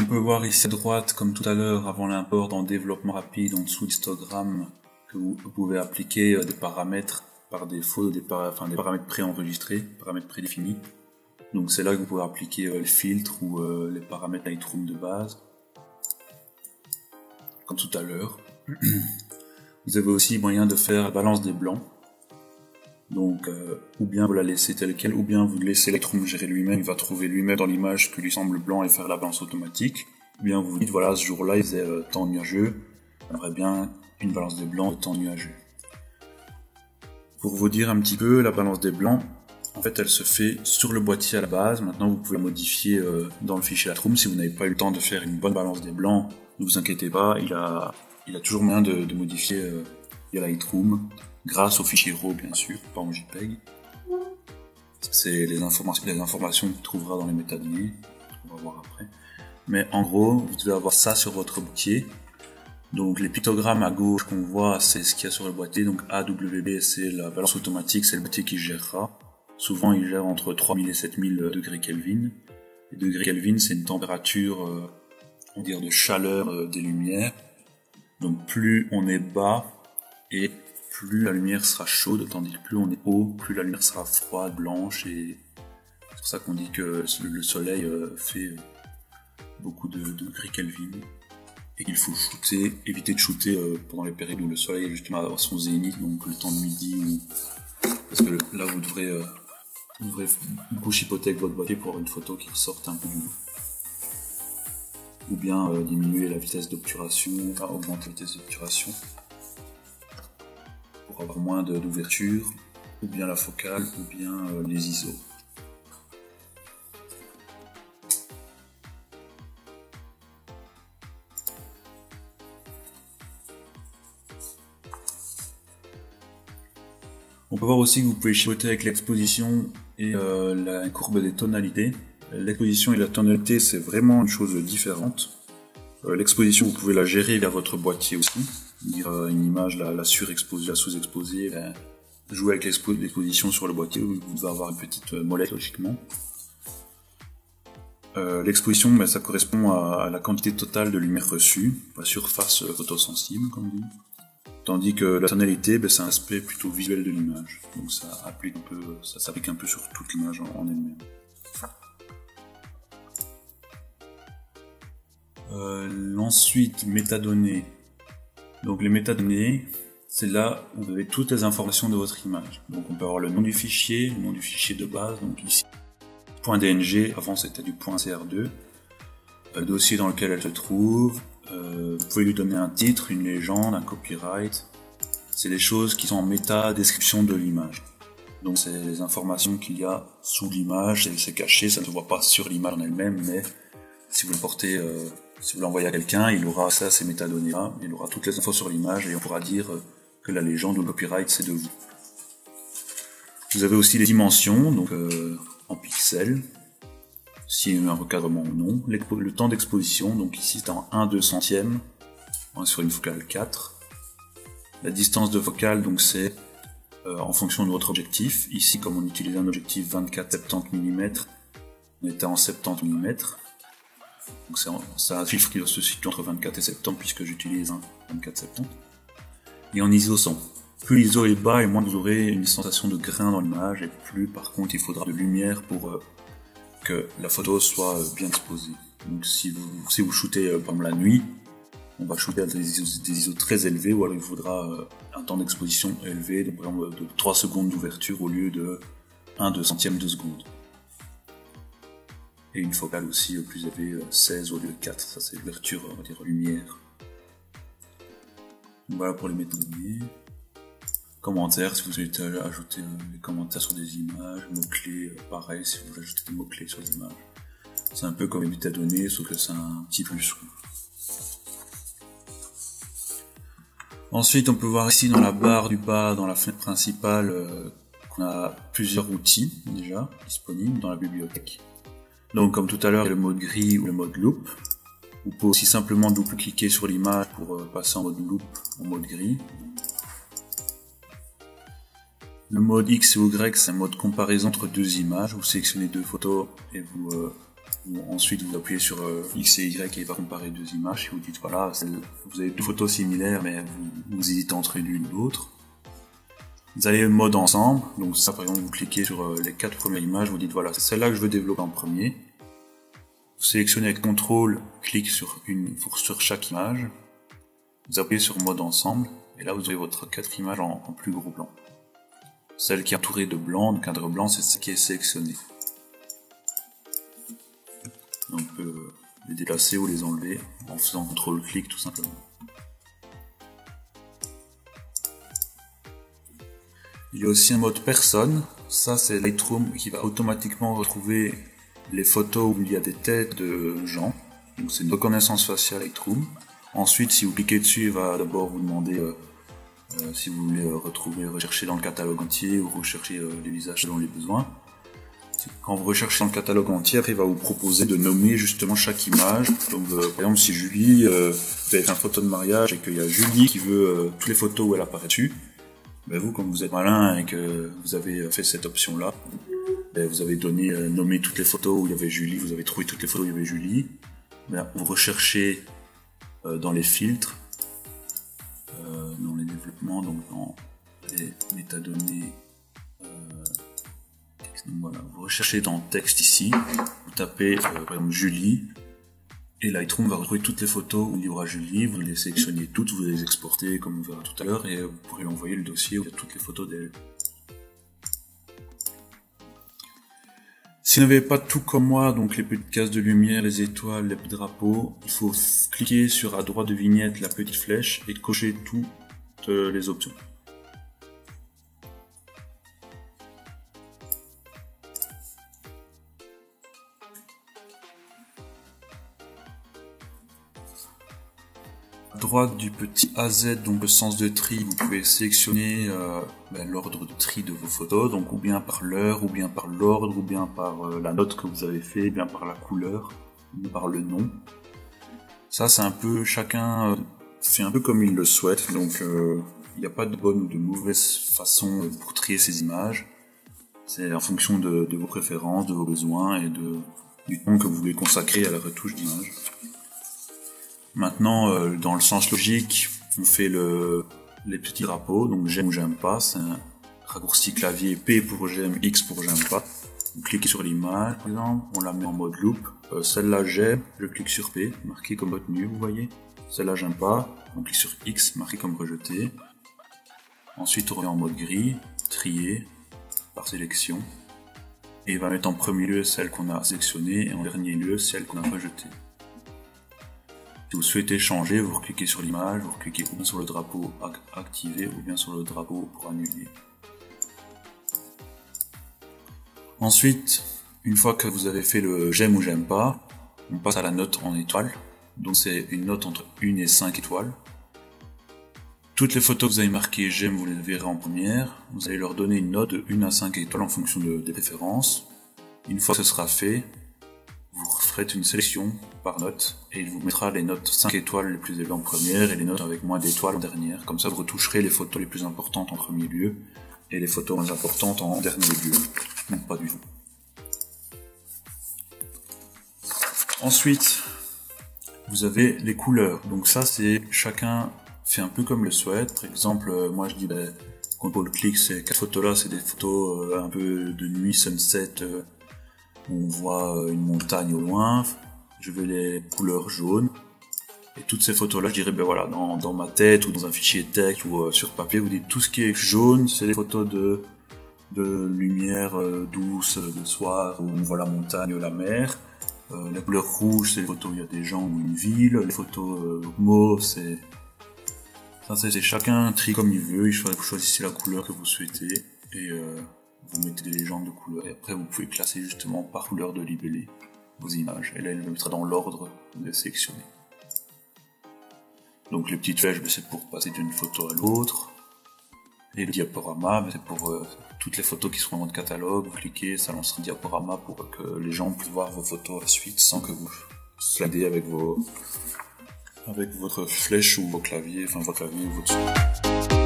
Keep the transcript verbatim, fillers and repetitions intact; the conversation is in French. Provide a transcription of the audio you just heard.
On peut voir ici à droite, comme tout à l'heure, avant l'import dans développement rapide, en dessous d'histogramme, que vous, vous pouvez appliquer des paramètres par défaut, des, para, enfin, des paramètres préenregistrés, paramètres prédéfinis. Donc c'est là que vous pouvez appliquer euh, les filtres ou euh, les paramètres Lightroom de base, comme tout à l'heure. Vous avez aussi moyen de faire la balance des blancs. Donc, euh, ou bien vous la laissez telle quelle, ou bien vous laissez Lightroom gérer lui-même, il va trouver lui-même dans l'image ce qui lui semble blanc et faire la balance automatique. Ou bien vous vous dites, voilà, ce jour-là, il faisait euh, temps nuageux, j'aimerais bien une balance des blancs de temps nuageux. Pour vous dire un petit peu, la balance des blancs, en fait, elle se fait sur le boîtier à la base. Maintenant, vous pouvez la modifier euh, dans le fichier Lightroom. Si vous n'avez pas eu le temps de faire une bonne balance des blancs, ne vous inquiétez pas, il a, il a toujours moyen de, de modifier euh, via Lightroom, grâce au fichier RAW, bien sûr, pas en JPEG. C'est les informations, les informations que tu trouveras dans les métadonnées, on va voir après. Mais en gros, vous devez avoir ça sur votre boîtier. Donc les pictogrammes à gauche qu'on voit, c'est ce qu'il y a sur le boîtier. Donc A W B, c'est la balance automatique, c'est le boîtier qui gérera. Souvent, il gère entre trois mille et sept mille degrés Kelvin. Les degrés Kelvin, c'est une température, euh, on va dire, de chaleur euh, des lumières. Donc plus on est bas, et plus la lumière sera chaude, tandis que plus on est haut, plus la lumière sera froide, blanche, et c'est pour ça qu'on dit que le soleil euh, fait beaucoup de degrés Kelvin. Et qu'il faut shooter, éviter de shooter euh, pendant les périodes où le soleil est justement à son zénith, donc le temps de midi, ou... parce que là vous devrez, euh, vous devrez beaucoup chipoter avec votre boîtier pour avoir une photo qui ressorte un peu du bout. Ou bien euh, diminuer la vitesse d'obturation, enfin augmenter la vitesse d'obturation, pour avoir moins d'ouverture, ou bien la focale, ou bien euh, les I S O. On peut voir aussi que vous pouvez chipoter avec l'exposition et euh, la courbe des tonalités. L'exposition et la tonalité, c'est vraiment une chose différente. Euh, l'exposition, vous pouvez la gérer via votre boîtier aussi. Dire euh, une image, la, la surexposer, la sous-exposer, la... jouer avec l'exposition sur le boîtier, vous devez avoir une petite molette logiquement. Euh, l'exposition, ben, ça correspond à, à la quantité totale de lumière reçue, la surface photosensible, comme on dit. Tandis que la tonalité, ben, c'est un aspect plutôt visuel de l'image. Donc ça applique un peu, ça s'applique un peu sur toute l'image en, en elle-même. Euh, ensuite, métadonnées. Donc les métadonnées, c'est là où vous avez toutes les informations de votre image. Donc on peut avoir le nom du fichier, le nom du fichier de base, donc ici .dng, avant c'était du .c r deux, le dossier dans lequel elle se trouve. Euh, vous pouvez lui donner un titre, une légende, un copyright. C'est les choses qui sont en méta-description de l'image. Donc c'est les informations qu'il y a sous l'image, c'est caché, ça ne se voit pas sur l'image en elle-même, mais si vous le portez, euh, si vous l'envoyez à quelqu'un, il aura ça, ces métadonnées-là, il aura toutes les infos sur l'image et on pourra dire que la légende ou le copyright c'est de vous. Vous avez aussi les dimensions, donc euh, en pixels. S'il y a un recadrement ou non, le temps d'exposition, donc ici c'est en un deux centième, on est sur une focale quatre. La distance de focale, donc c'est euh, en fonction de votre objectif. Ici, comme on utilise un objectif vingt-quatre soixante-dix millimètres, on était en soixante-dix millimètres. Donc c'est un filtre qui se situe entre vingt-quatre et soixante-dix puisque j'utilise un vingt-quatre soixante-dix. Et en I S O cent. Plus l'I S O est bas et moins vous aurez une sensation de grain dans l'image, et plus par contre il faudra de lumière pour euh, que la photo soit bien exposée. Donc si vous, si vous shootez euh, par exemple la nuit, on va shooter à des I S O, des I S O très élevés, ou alors il faudra euh, un temps d'exposition élevé, donc par exemple de trois secondes d'ouverture au lieu de un deux centième de seconde. Et une focale aussi euh, plus élevée, euh, seize au lieu de quatre, ça c'est l'ouverture, on va dire lumière. Donc voilà pour les métadonnées. Commentaires, si vous souhaitez ajouter des commentaires sur des images, mots-clés, pareil, si vous voulez ajouter des mots-clés sur les images. C'est un peu comme les métadonnées, sauf que c'est un petit plus. Ensuite, on peut voir ici dans la barre du bas, dans la fenêtre principale, euh, qu'on a plusieurs outils déjà disponibles dans la bibliothèque. Donc comme tout à l'heure, il y a le mode gris ou le mode loop. Vous pouvez aussi simplement double-cliquer sur l'image pour euh, passer en mode loop, en mode gris. Le mode X ou Y, c'est un mode comparaison entre deux images. Vous sélectionnez deux photos et vous, euh, Ensuite, vous appuyez sur euh, X et Y et il va comparer deux images. Et vous dites, voilà, vous avez deux photos similaires, mais vous, vous hésitez entre l'une ou l'autre. Vous allez mode ensemble. Donc ça, par exemple, vous cliquez sur euh, les quatre premières images. Vous dites, voilà, c'est celle-là que je veux développer en premier. Vous sélectionnez avec contrôle, clic sur une sur chaque image. Vous appuyez sur mode ensemble. Et là, vous avez votre quatre images en, en plus gros plan. Celle qui est entourée de blanc, de cadre blanc, c'est celle qui est sélectionnée. Donc on peut les déplacer ou les enlever en faisant contrôle clic tout simplement. Il y a aussi un mode personne. Ça, c'est Lightroom qui va automatiquement retrouver les photos où il y a des têtes de gens. Donc c'est une reconnaissance faciale Lightroom. Ensuite, si vous cliquez dessus, il va d'abord vous demander euh, euh, si vous voulez euh, retrouver, rechercher dans le catalogue entier ou rechercher euh, les visages selon les besoins. Quand vous recherchez dans le catalogue entier, après, il va vous proposer de nommer justement chaque image. Donc, euh, par exemple, si Julie, euh, vous avez fait une photo de mariage et qu'il y a Julie qui veut euh, toutes les photos où elle apparaît dessus, ben vous, comme vous êtes malin et que vous avez fait cette option-là, ben vous avez donné, euh, nommé toutes les photos où il y avait Julie, vous avez trouvé toutes les photos où il y avait Julie. Ben, vous recherchez euh, dans les filtres, euh, dans les développements, donc dans les métadonnées. Donc voilà, vous recherchez dans texte ici, vous tapez euh, par exemple Julie, et Lightroom va retrouver toutes les photos où il y aura Julie, vous les sélectionnez toutes, vous les exportez comme on verra tout à l'heure, et vous pourrez l'envoyer le dossier où il y a toutes les photos d'elle. Si vous n'avez pas tout comme moi, donc les petites cases de lumière, les étoiles, les drapeaux, il faut cliquer sur à droite de vignette la petite flèche et cocher toutes les options. À droite du petit A Z, donc le sens de tri, vous pouvez sélectionner euh, ben, l'ordre de tri de vos photos, donc ou bien par l'heure, ou bien par l'ordre, ou bien par euh, la note que vous avez fait, ou bien par la couleur, ou par le nom. Ça, c'est un peu, chacun euh, fait un peu comme il le souhaite, donc il euh, n'y a pas de bonne ou de mauvaise façon pour trier ces images. C'est en fonction de, de vos préférences, de vos besoins et de, du temps que vous voulez consacrer à la retouche d'image. Maintenant, euh, dans le sens logique, on fait le, les petits drapeaux, donc j'aime ou j'aime pas, c'est un raccourci clavier P pour j'aime, X pour j'aime pas. Vous cliquez sur l'image, par exemple, on la met en mode loop, euh, celle-là j'aime, je clique sur P, marqué comme retenu, vous voyez. Celle-là j'aime pas, on clique sur X, marqué comme rejeté. Ensuite on revient en mode gris, trier, par sélection. Et il va mettre en premier lieu celle qu'on a sélectionnée et en dernier lieu celle qu'on a rejetée. Si vous souhaitez changer, vous cliquez sur l'image, vous cliquez ou bien sur le drapeau activé ou bien sur le drapeau pour annuler. Ensuite, une fois que vous avez fait le j'aime ou j'aime pas, on passe à la note en étoiles. Donc c'est une note entre une et cinq étoiles. Toutes les photos que vous avez marquées j'aime, vous les verrez en première. Vous allez leur donner une note de une à cinq étoiles en fonction de, des préférences. Une fois que ce sera fait, vous ferez une sélection par note et il vous mettra les notes cinq étoiles les plus élevées en première et les notes avec moins d'étoiles en dernière. Comme ça, vous retoucherez les photos les plus importantes en premier lieu et les photos moins importantes en dernier lieu. Non, pas du tout. Ensuite, vous avez les couleurs. Donc ça, c'est chacun fait un peu comme le souhaite. Par exemple, moi je dis, ben, contrôle-clic, ces quatre photos-là, c'est des photos euh, un peu de nuit, sunset, euh, où on voit une montagne au loin. Je veux les couleurs jaunes. Et toutes ces photos-là, je dirais, ben voilà, dans, dans ma tête ou dans un fichier texte ou euh, sur papier, vous dites tout ce qui est jaune, c'est des photos de, de lumière euh, douce, de soir, où on voit la montagne, la mer. Euh, la couleur rouge, c'est les photos où il y a des gens ou une ville. Les photos euh, mauves, c'est... Ça, c'est chacun trie comme il veut. Vous choisissez la couleur que vous souhaitez. Et euh, vous mettez des légendes de couleurs. Et après, vous pouvez classer justement par couleur de libellé vos images. Et là, il le mettra dans l'ordre de sélectionner. Donc les petites flèches, c'est pour passer d'une photo à l'autre. Et le diaporama, c'est pour euh, toutes les photos qui seront dans votre catalogue. Vous cliquez, ça lancera un diaporama pour que les gens puissent voir vos photos à la suite sans que vous slidez avec vos avec votre flèche ou vos claviers, enfin votre clavier ou votre souris.